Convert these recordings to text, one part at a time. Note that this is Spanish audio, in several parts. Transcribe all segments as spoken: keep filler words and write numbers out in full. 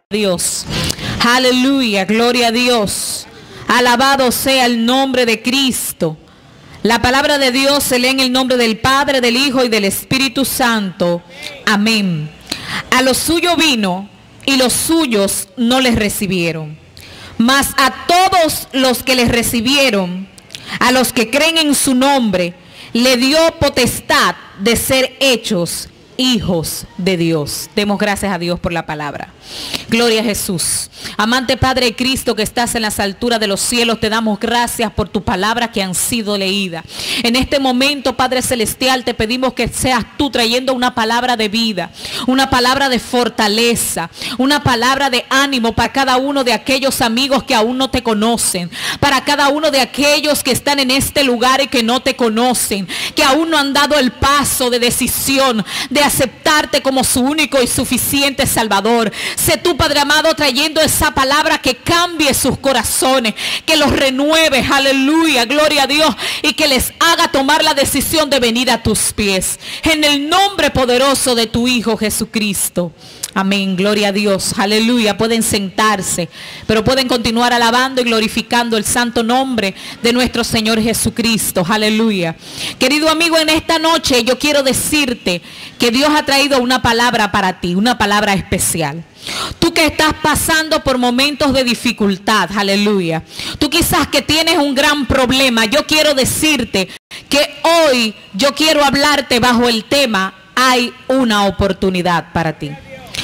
Dios. Aleluya, gloria a Dios. Alabado sea el nombre de Cristo. La palabra de Dios se lee en el nombre del Padre, del Hijo y del Espíritu Santo. Amén. A los suyos vino y los suyos no les recibieron. Mas a todos los que les recibieron, a los que creen en su nombre, le dio potestad de ser hechos hijos de Dios. Demos gracias a Dios por la palabra. Gloria a Jesús. Amante Padre Cristo que estás en las alturas de los cielos, te damos gracias por tu palabra que han sido leídas. En este momento, Padre Celestial, te pedimos que seas tú trayendo una palabra de vida, una palabra de fortaleza, una palabra de ánimo para cada uno de aquellos amigos que aún no te conocen, para cada uno de aquellos que están en este lugar y que no te conocen, que aún no han dado el paso de decisión de aceptarte como su único y suficiente Salvador. Sé tú, Padre amado, trayendo esa palabra que cambie sus corazones, que los renueve, aleluya, gloria a Dios, y que les haga tomar la decisión de venir a tus pies. En el nombre poderoso de tu Hijo Jesucristo. Amén, gloria a Dios, aleluya. Pueden sentarse, pero pueden continuar alabando y glorificando el santo nombre de nuestro Señor Jesucristo, aleluya. Querido amigo, en esta noche yo quiero decirte que Dios ha traído una palabra para ti, una palabra especial. Tú que estás pasando por momentos de dificultad, aleluya. Tú quizás que tienes un gran problema. Yo quiero decirte que hoy yo quiero hablarte bajo el tema: hay una oportunidad para ti.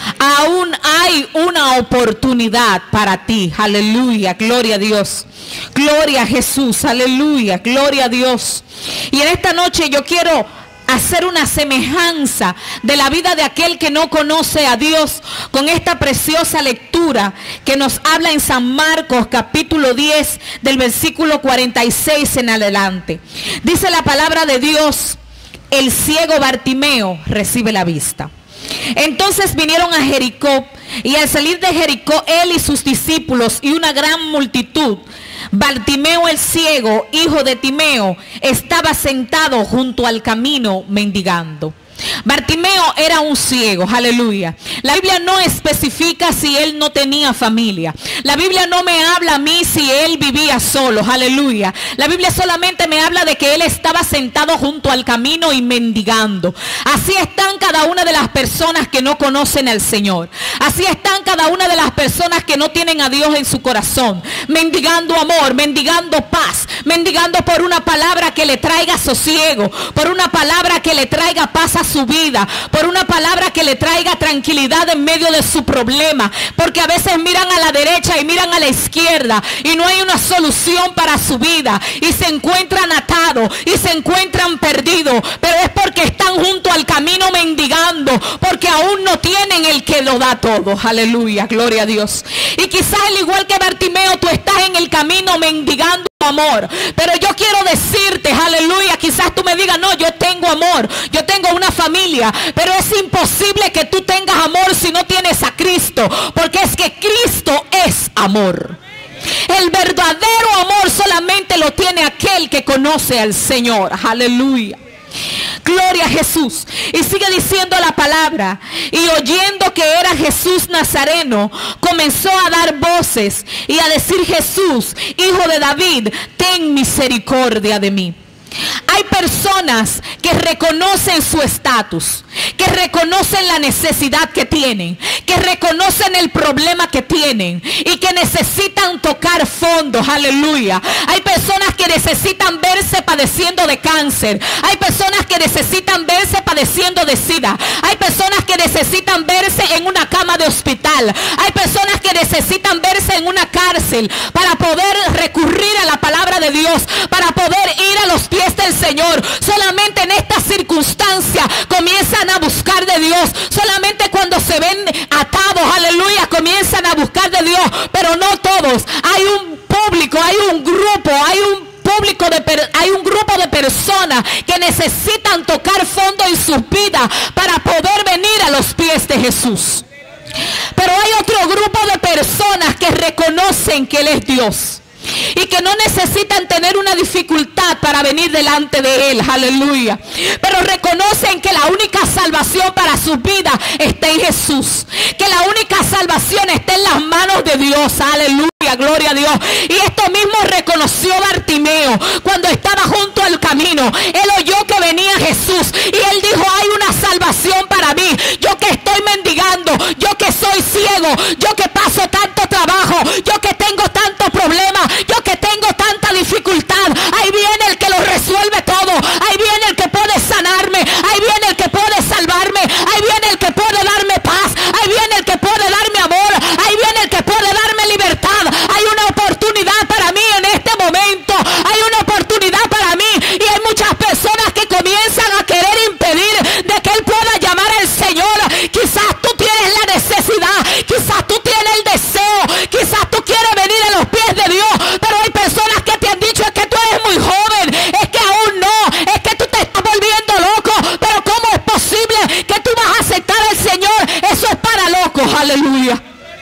Aún hay una oportunidad para ti, aleluya, gloria a Dios, gloria a Jesús, aleluya, gloria a Dios. Y en esta noche yo quiero hacer una semejanza de la vida de aquel que no conoce a Dios con esta preciosa lectura que nos habla en San Marcos capítulo diez del versículo cuarenta y seis en adelante. Dice la palabra de Dios: el ciego Bartimeo recibe la vista. Entonces vinieron a Jericó, y al salir de Jericó él y sus discípulos y una gran multitud, Bartimeo el ciego, hijo de Timeo, estaba sentado junto al camino mendigando. Bartimeo era un ciego, aleluya. La Biblia no especifica si él no tenía familia. La Biblia no me habla a mí si él vivía solo, aleluya. La Biblia solamente me habla de que él estaba sentado junto al camino y mendigando. Así están cada una de las personas que no conocen al Señor. Así están cada una de las personas que no tienen a Dios en su corazón, mendigando amor, mendigando paz, mendigando por una palabra que le traiga sosiego, por una palabra que le traiga paz a su vida, por una palabra que le traiga tranquilidad en medio de su problema, porque a veces miran a la derecha y miran a la izquierda y no hay una solución para su vida y se encuentran atados y se encuentran perdidos, pero es porque están junto al camino mendigando, porque aún no tienen el que lo da todo, aleluya, gloria a Dios. Y quizás al igual que Bartimeo, tú estás en el camino mendigando amor, pero yo quiero decirte, aleluya, quizás tú me digas: no, yo tengo amor, yo tengo una familia, pero es imposible que tú tengas amor si no tienes a Cristo, porque es que Cristo es amor. El verdadero amor solamente lo tiene aquel que conoce al Señor, aleluya. Gloria a Jesús. Y sigue diciendo la palabra: y oyendo que era Jesús Nazareno, comenzó a dar voces y a decir: Jesús, hijo de David, ten misericordia de mí. Hay personas que reconocen su estatus, que reconocen la necesidad que tienen, que reconocen el problema que tienen y que necesitan tocar fondo, aleluya. Hay personas que necesitan verse padeciendo de cáncer, hay personas que necesitan verse padeciendo de SIDA, hay personas que necesitan verse en una cama de hospital, hay personas que necesitan verse en una cárcel para poder recurrir a la palabra de Dios, para poder ir a los pies del Señor. Solamente en esta circunstancia comienzan a buscar de Dios. Solamente cuando se ven atados, aleluya, comienzan a buscar de Dios. Pero no todos. Hay un público, hay un grupo, hay un público de per, hay un grupo de personas que necesitan tocar fondo en sus vidas para poder venir a los pies de Jesús. Pero hay otro grupo de personas que reconocen que Él es Dios y que no necesitan tener una dificultad para venir delante de Él, aleluya, pero reconocen que la la única salvación para su vida está en Jesús, que la única salvación está en las manos de Dios. Aleluya, gloria a Dios. Y esto mismo reconoció Bartimeo cuando estaba junto al camino. Él oyó que venía Jesús y él dijo: hay una salvación para mí, yo que estoy mendigando, yo que soy ciego, yo que paso tanto trabajo, yo que tengo tantos problemas, yo que tengo tanta dificultad. Ahí viene el que lo resuelve todo, ahí viene el que puede sanarme, ahí viene el que puede salvarme, ahí viene el que puede darme paz, ahí viene el que puede darme amor, ahí viene el que puede darme libertad. Hay una oportunidad para mí en este momento, hay una oportunidad para mí, y hay muchas personas que comienzan a querer impedir de que él pueda llamar al Señor. Quizás tú tienes la necesidad, quizás tú tienes el deseo, quizás tú quieres venir a los pies de Dios, pero hay personas que te han dicho: es que tú eres muy joven, es que aún no, es que tú te estás volviendo loco. Pero ¿cómo es posible que tú vas a aceptar al Señor? Eso es para locos. Aleluya.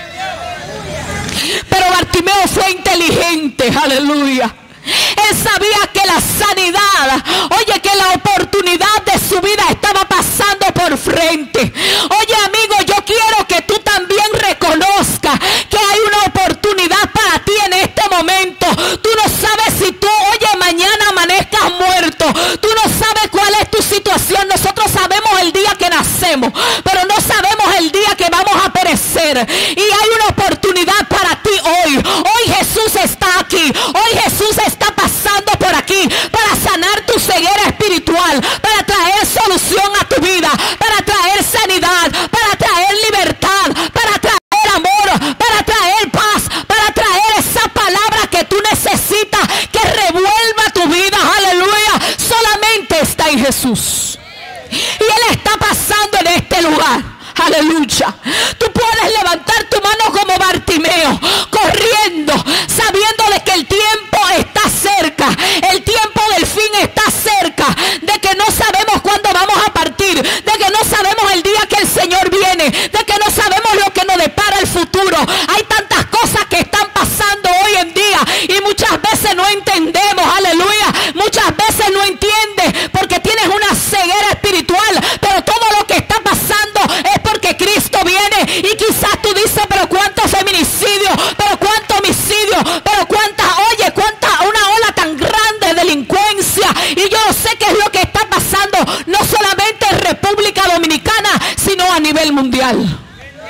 Pero Bartimeo fue inteligente. Aleluya. Él sabía que la sanidad, oye, que la oportunidad de su vida estaba pasando por frente. Oye, amigo, yo quiero que tú también reconozcas que hay una oportunidad para ti en este momento. Tú no sabes si tú, oye, mañana amanezcas muerto. Tú no sabes cuál es tu situación. Nosotros sabemos el día que nacemos, pero no sabemos el día que vamos a perecer. Y hay una oportunidad para ti hoy. Hoy Jesús está aquí. Hoy Jesús está pasando por aquí para sanar tu ceguera espiritual, para traer solución a tu vida, para traer sanidad, para traer libertad, para traer amor, para traer paz, para traer esa palabra que tú necesitas, que revuelva tu vida. Aleluya. Solamente está en Jesús, y Él está pasando en este lugar. Aleluya. Tú puedes levantar tu mano como Bartimeo, corriendo, sabiendo de que el tiempo está cerca, el tiempo del fin está cerca, de que no sabemos cuándo vamos a partir, de que no sabemos el día que el Señor viene, de que no sabemos lo que nos depara el futuro. Hay tantas cosas que están pasando hoy en día y muchas veces no entendemos. Aleluya. Muchas veces no entiendes porque tienes una ceguera espiritual, pero todo lo que está pasando es porque Cristo viene. Y quizás tú dices: pero cuántos feminicidios, pero cuántos homicidios, pero cuántas, oye, cuánta, una ola tan grande de delincuencia. Y yo no sé qué es lo que está pasando, no solamente en República Dominicana, sino a nivel mundial.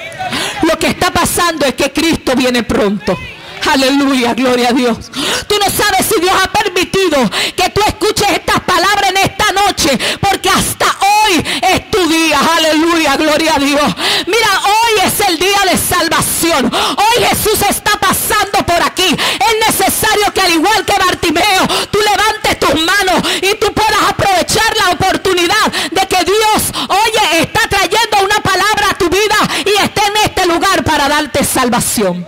Lo que está pasando es que Cristo viene pronto. Aleluya, gloria a Dios. Tú no sabes si Dios ha permitido que tú escuches estas palabras en esta noche, porque hasta hoy es tu día. Aleluya, gloria a Dios. Mira, hoy es el día de salvación. Hoy Jesús está pasando por aquí. Es necesario que, al igual que Bartimeo, tú levantes tus manos y tú puedas aprovechar la oportunidad de que Dios, oye, está trayendo una palabra a tu vida y está en este lugar para darte salvación.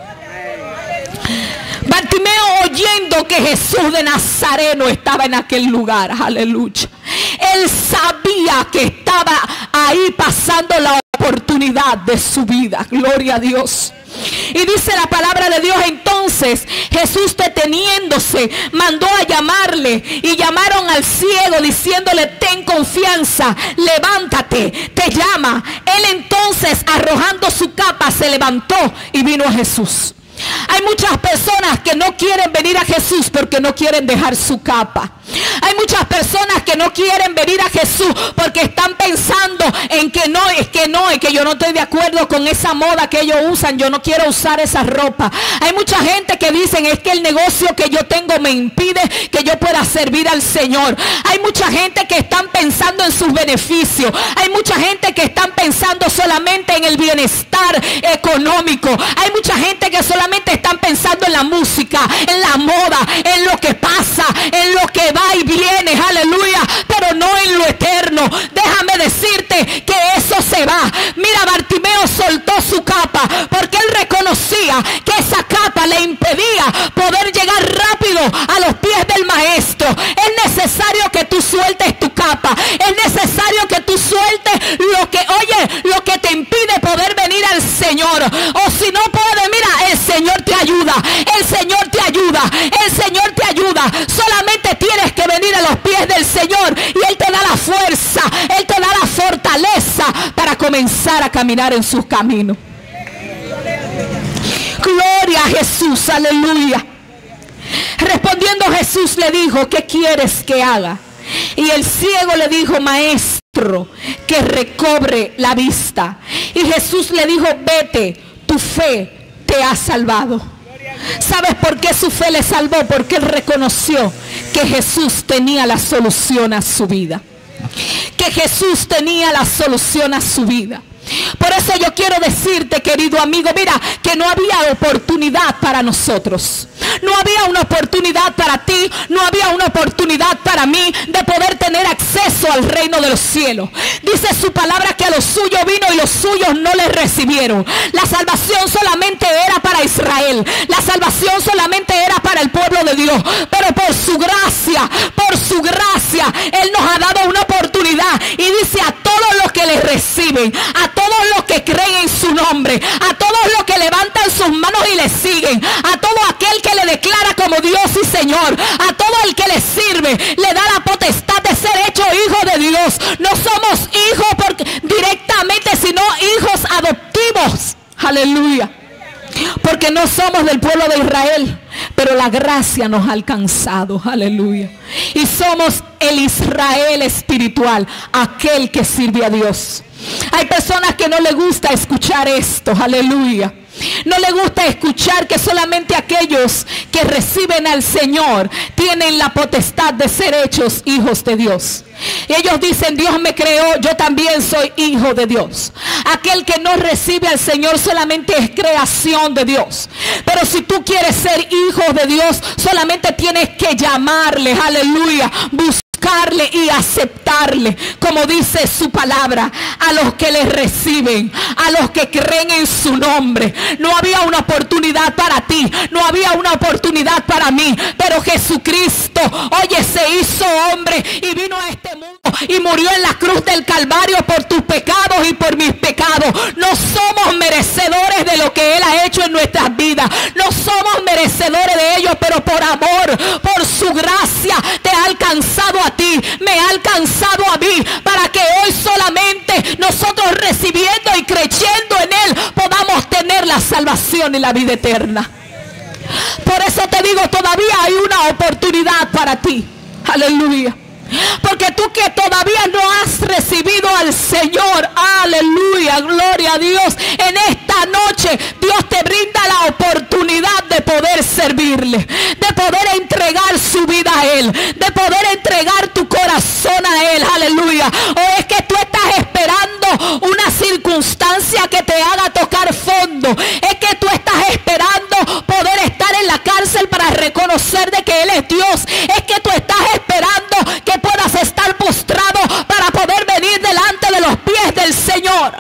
Bartimeo, oyendo que Jesús de Nazareno estaba en aquel lugar, aleluya, él sabía que estaba ahí pasando la oportunidad de su vida. Gloria a Dios. Y dice la palabra de Dios: entonces Jesús, deteniéndose, mandó a llamarle, y llamaron al ciego diciéndole: ten confianza, levántate, te llama. Él entonces, arrojando su capa, se levantó y vino a Jesús. Hay muchas personas que no quieren venir a Jesús porque no quieren dejar su capa. Hay muchas personas que no quieren venir a Jesús porque están pensando en que no, es que no, es que yo no estoy de acuerdo con esa moda que ellos usan, yo no quiero usar esa ropa. Hay mucha gente que dicen: es que el negocio que yo tengo me impide que yo pueda servir al Señor. Hay mucha gente que están pensando en sus beneficios. Hay mucha gente que están pensando solamente en el bienestar económico. Hay mucha gente que solamente están pensando en la música, en la moda, en lo que pasa, en lo que va y viene, aleluya, pero no en lo eterno. Déjame decirte que eso se va. Mira, Bartimeo soltó su capa porque él reconocía que esa capa le impedía poder llegar rápido a los pies del maestro. Es necesario que tú sueltes tu capa, es necesario que tú sueltes lo que, oye, lo que te impide poder venir al Señor. O si no puedes, mira, el Señor te ayuda, el Señor te ayuda, el Señor te ayuda. Solamente tienes que venir a los pies del Señor y Él te da la fuerza, Él te da la fortaleza comenzar a caminar en sus caminos. Gloria a Jesús, aleluya. Respondiendo Jesús le dijo, ¿qué quieres que haga? Y el ciego le dijo, maestro, que recobre la vista. Y Jesús le dijo, vete, tu fe te ha salvado. ¿Sabes por qué su fe le salvó? Porque él reconoció que Jesús tenía la solución a su vida. Que Jesús tenía la solución a su vida. Por eso yo quiero decirte, querido amigo, mira, que no había oportunidad para nosotros. No había una oportunidad para ti, no había una oportunidad para mí de poder tener acceso al reino de los cielos. Dice su palabra que a los suyos vino y los suyos no les recibieron. La salvación solamente era para Israel. La salvación solamente era para el pueblo de Dios. Pero por su gracia, por su gracia, Él nos ha dado una oportunidad. Y dice a todos los que le reciben, a todos los que creen en su nombre, a todos los que levantan sus manos y le siguen, a todo aquel que le declara como Dios y Señor, a todo el que le sirve, le da la potestad de ser hecho hijo de Dios. No somos hijos porque, directamente, sino hijos adoptivos. Aleluya. Porque no somos del pueblo de Israel, pero la gracia nos ha alcanzado. Aleluya. Y somos el Israel espiritual, aquel que sirve a Dios. Hay personas que no les gusta escuchar esto. Aleluya. No le gusta escuchar que solamente aquellos que reciben al Señor tienen la potestad de ser hechos hijos de Dios. Ellos dicen, Dios me creó, yo también soy hijo de Dios. Aquel que no recibe al Señor solamente es creación de Dios. Pero si tú quieres ser hijo de Dios, solamente tienes que llamarle, aleluya, buscarle y aceptarle, como dice su palabra, a los que le reciben, a los que creen en su nombre. No había una oportunidad para ti, no había una oportunidad para mí, pero Jesucristo, oye, se hizo hombre y vino a este mundo y murió en la cruz del Calvario por tus pecados y por mis pecados. No somos merecedores de lo que Él ha hecho en nuestras vidas, no somos merecedores de ello, pero por amor, por su gracia te ha alcanzado a ti, me ha alcanzado a mí, para que hoy solamente nosotros recibiendo y creyendo en Él podamos tener la salvación y la vida eterna. Por eso te digo, todavía hay una oportunidad para ti. Aleluya. Porque tú que todavía no has recibido al Señor, aleluya, gloria a Dios, en esta noche Dios te brinda la oportunidad de poder servirle, de poder entregar su vida a Él, de poder entregar tu corazón a Él, aleluya. O es que tú estás esperando una circunstancia que te haga tocar fondo, es que tú estás esperando poder estar en la cárcel para reconocer de que Él es Dios, es que tú estás esperando que puedas estar postrado para poder venir delante de los pies del Señor.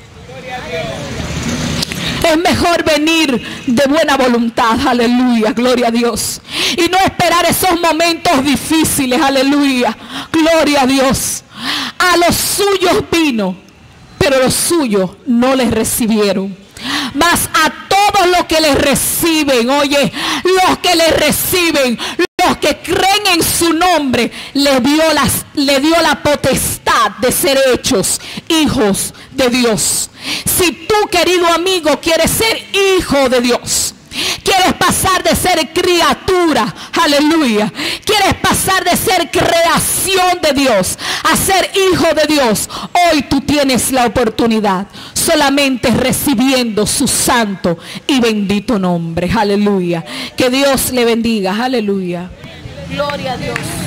Es mejor venir de buena voluntad, aleluya, gloria a Dios, y no esperar esos momentos difíciles, aleluya, gloria a Dios. A los suyos vino, pero los suyos no les recibieron. Mas a todos los que les reciben, oye, los que les reciben, los que creen en su nombre, le dio, las, le dio la potestad de ser hechos hijos de Dios. Si tú, querido amigo, quieres ser hijo de Dios, quieres pasar de ser criatura, aleluya, quieres pasar de ser creación de Dios a ser hijo de Dios, hoy tú tienes la oportunidad, solamente recibiendo su santo y bendito nombre, aleluya. Que Dios le bendiga, aleluya. Gloria a Dios.